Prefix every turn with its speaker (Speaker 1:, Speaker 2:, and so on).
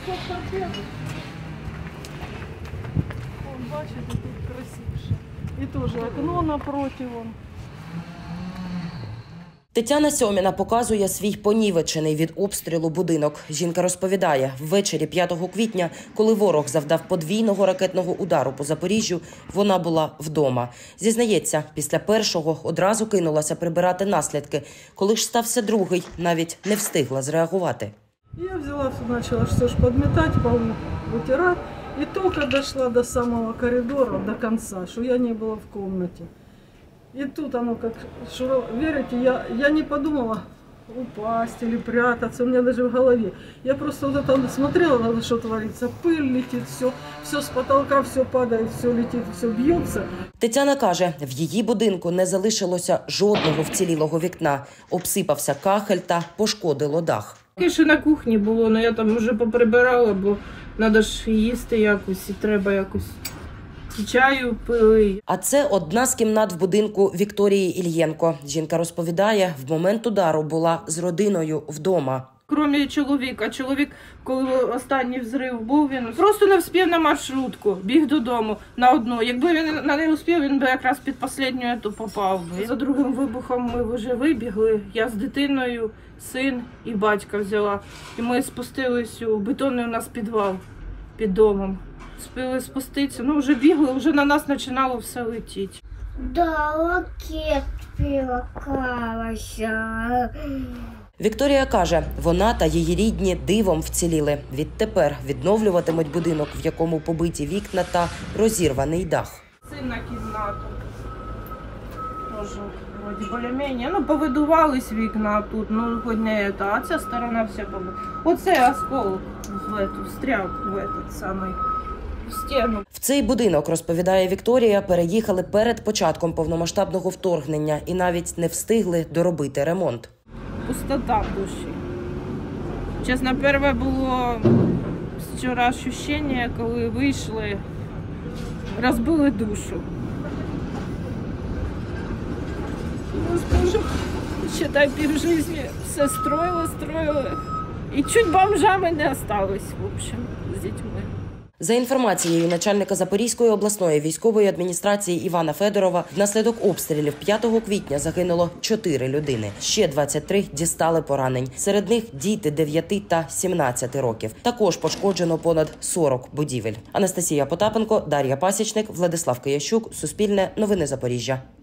Speaker 1: кусок торпеди. Вон, бачите, тут красивше. І теж окно напроти вон.
Speaker 2: Тетяна Сьоміна показує свій понівечений від обстрілу будинок. Жінка розповідає, ввечері 5 квітня, коли ворог завдав подвійного ракетного удару по Запоріжжю, вона була вдома. Зізнається, після першого одразу кинулася прибирати наслідки. Коли ж стався другий, навіть не встигла зреагувати.
Speaker 1: Я взяла, почала все ж підмітати, пол витирати. І тільки дійшла до самого коридору, до кінця, що я не була в кімнаті. И тут оно как, верите, я не подумала упасть или прятаться, у меня даже в голове. Я просто вот это смотрела, что творится, пыль летит, все с потолка, все падает, все летит, все бьется.
Speaker 2: Тетяна каже, в її будинку не залишилося жодного вцілілого вікна. Обсипався кахель та пошкодило дах.
Speaker 3: Ще на кухні було, але я там вже поприбирала, бо треба ж їсти якось і треба якось. Чаю пили.
Speaker 2: А це одна з кімнат в будинку Вікторії Ільєнко. Жінка розповідає, в момент удару була з родиною вдома.
Speaker 3: Крім чоловіка. Чоловік, коли останній взрив був, він просто не встиг на маршрутку, біг додому на одну. Якби він на не встиг, він би якраз під останню ету попав би. За другим вибухом ми вже вибігли. Я з дитиною, син і батька взяла. І ми спустились у бетонний у нас підвал під домом. Спили спуститися, вже бігли, вже на нас починало все летіти.
Speaker 4: Да, ракет перелякалася.
Speaker 2: Вікторія каже, вона та її рідні дивом вціліли. Відтепер відновлюватимуть будинок, в якому побиті вікна та розірваний дах.
Speaker 3: Син на кімнату. Тоже вроді більш-менш. Повидувались вікна тут, хоч не це, а ця сторона вся побита. Оце осколок встряв в этот самий. Стіну.
Speaker 2: В цей будинок, розповідає Вікторія, переїхали перед початком повномасштабного вторгнення і навіть не встигли доробити ремонт.
Speaker 3: Пустота в душі. Чесно, перше було вчора відчуття, коли вийшли, розбили душу. Считай, півжитті все строїли. І чуть бомжами не осталось, в общем, з дітьми.
Speaker 2: За інформацією начальника Запорізької обласної військової адміністрації Івана Федорова, внаслідок обстрілів 5 квітня загинуло 4 людини. Ще 23 дістали поранень. Серед них діти 9 та 17 років. Також пошкоджено понад 40 будівель. Анастасія Потапенко, Дар'я Пасічник, Владислав Киящук, Суспільне, Новини Запоріжжя.